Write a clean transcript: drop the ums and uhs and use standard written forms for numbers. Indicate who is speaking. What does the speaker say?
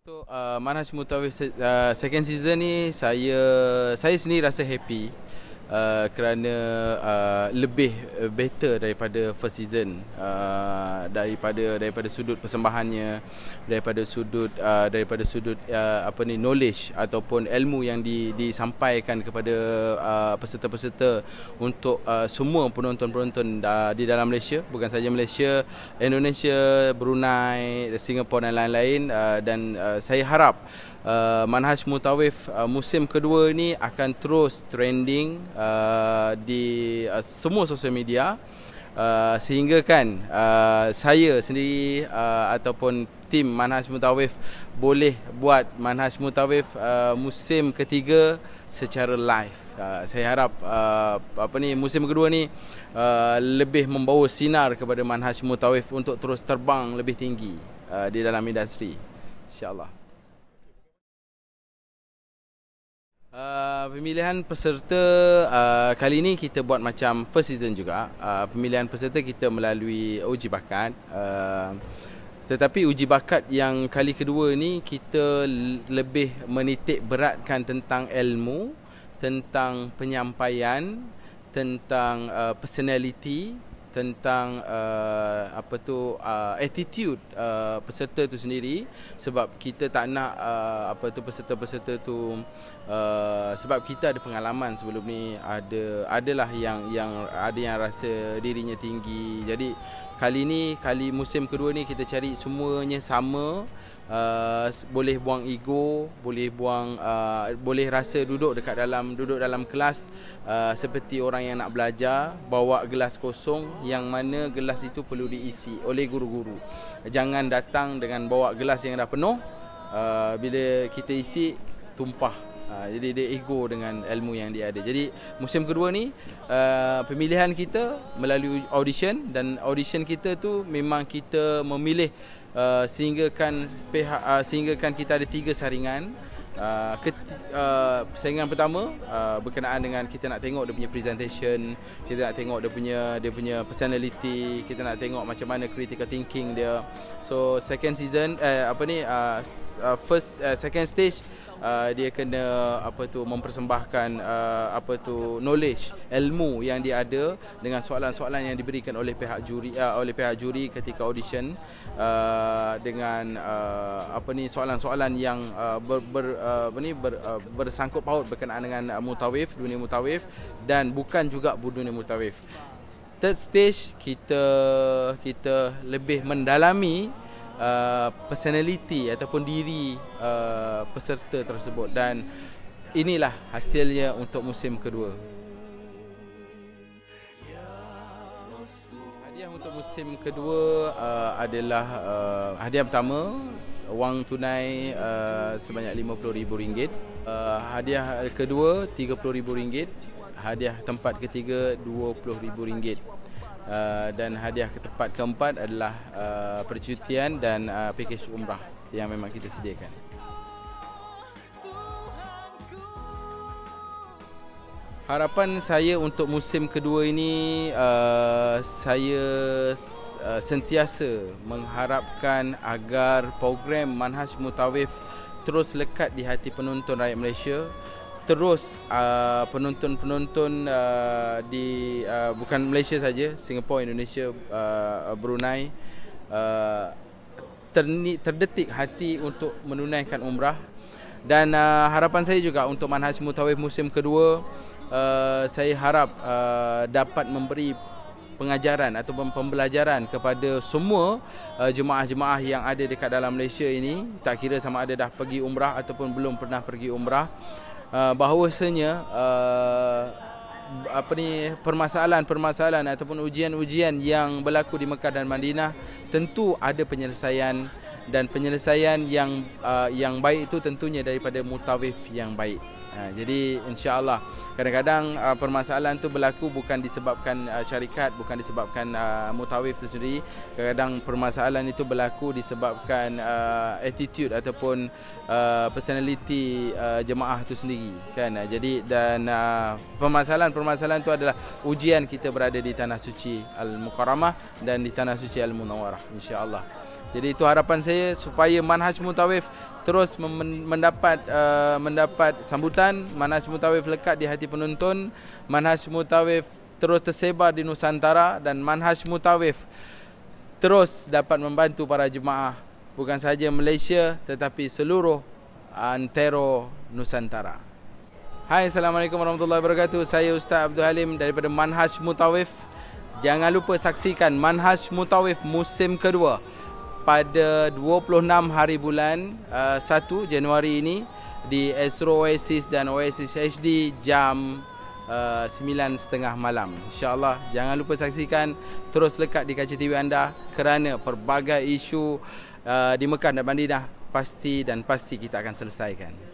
Speaker 1: Untuk Manhaj Mutawif second season ni saya sendiri rasa happy kerana lebih better daripada first season, daripada sudut persembahannya, daripada sudut knowledge ataupun ilmu yang disampaikan kepada peserta-peserta untuk semua penonton-penonton di dalam Malaysia, bukan saja Malaysia, Indonesia, Brunei, Singapura dan lain-lain. Dan saya harap Manhaj Mutawif musim kedua ni akan terus trending di semua sosial media, sehingga kan saya sendiri ataupun tim Manhaj Mutawif boleh buat Manhaj Mutawif musim ketiga secara live. Saya harap musim kedua ni lebih membawa sinar kepada Manhaj Mutawif untuk terus terbang lebih tinggi di dalam industri, insya-Allah. Pemilihan peserta kali ini kita buat macam first season juga. Pemilihan peserta kita melalui uji bakat. Tetapi uji bakat yang kali kedua ni kita lebih menitik beratkan tentang ilmu, tentang penyampaian, tentang personality, tentang attitude peserta tu sendiri. Sebab kita tak nak peserta-peserta tu sebab kita ada pengalaman sebelum ni, adalah yang ada yang rasa dirinya tinggi. Jadi kali musim kedua ni kita cari semuanya sama. Boleh buang ego, boleh rasa duduk dalam kelas seperti orang yang nak belajar, bawa gelas kosong yang mana gelas itu perlu diisi oleh guru-guru. Jangan datang dengan bawa gelas yang dah penuh, bila kita isi tumpah. Jadi dia ego dengan ilmu yang dia ada. Jadi musim kedua ni pemilihan kita melalui audition, dan audition kita tu memang kita memilih sehinggakan kita ada 3 saringan. Saingan pertama berkenaan dengan kita nak tengok dia punya presentation, kita nak tengok dia punya personality, kita nak tengok macam mana critical thinking dia. So second season second stage dia kena mempersembahkan knowledge, ilmu yang dia ada dengan soalan-soalan yang diberikan oleh pihak juri ketika audition, dengan soalan-soalan yang bersangkut paut berkenaan dengan dunia mutawif dan bukan juga dunia mutawif. Third stage kita lebih mendalami personality ataupun diri peserta tersebut, dan inilah hasilnya untuk musim kedua. Hadiah untuk musim kedua adalah hadiah pertama wang tunai sebanyak RM50,000, hadiah kedua RM30,000, hadiah tempat ketiga RM20,000. Dan hadiah ke tempat keempat adalah percutian dan pakej umrah yang memang kita sediakan. Harapan saya untuk musim kedua ini, saya sentiasa mengharapkan agar program Manhaj Mutawif terus lekat di hati penonton rakyat Malaysia. Terus penonton-penonton bukan Malaysia saja, Singapura, Indonesia, Brunei terdetik hati untuk menunaikan umrah. Dan harapan saya juga untuk Manhaj Mutawif musim kedua, saya harap dapat memberi pengajaran atau pembelajaran kepada semua jemaah-jemaah yang ada dekat dalam Malaysia ini, tak kira sama ada dah pergi umrah ataupun belum pernah pergi umrah, bahawasanya permasalahan ataupun ujian-ujian yang berlaku di Mekah dan Madinah tentu ada penyelesaian, dan penyelesaian yang baik itu tentunya daripada mutawif yang baik. Jadi insya-Allah, kadang-kadang permasalahan tu berlaku bukan disebabkan syarikat, bukan disebabkan mutawif itu sendiri. Kadang-kadang permasalahan itu berlaku disebabkan attitude ataupun personality jemaah itu sendiri, kan. Jadi dan permasalahan itu adalah ujian kita berada di tanah suci Al-Mukarramah dan di tanah suci Al-Munawwarah, insya-Allah. Jadi itu harapan saya supaya Manhaj Mutawif terus mendapat sambutan, Manhaj Mutawif lekat di hati penonton, Manhaj Mutawif terus tersebar di Nusantara, dan Manhaj Mutawif terus dapat membantu para jemaah bukan sahaja Malaysia tetapi seluruh antero Nusantara. Hai, Assalamualaikum warahmatullahi wabarakatuh. Saya Ustaz Abdul Halim daripada Manhaj Mutawif. Jangan lupa saksikan Manhaj Mutawif musim kedua pada 26 hari bulan 1 Januari ini di Astro Oasis dan Oasis HD jam 9.30 malam. InsyaAllah jangan lupa saksikan, terus lekat di kaca TV anda kerana pelbagai isu di Mekah dan Madinah pasti kita akan selesaikan.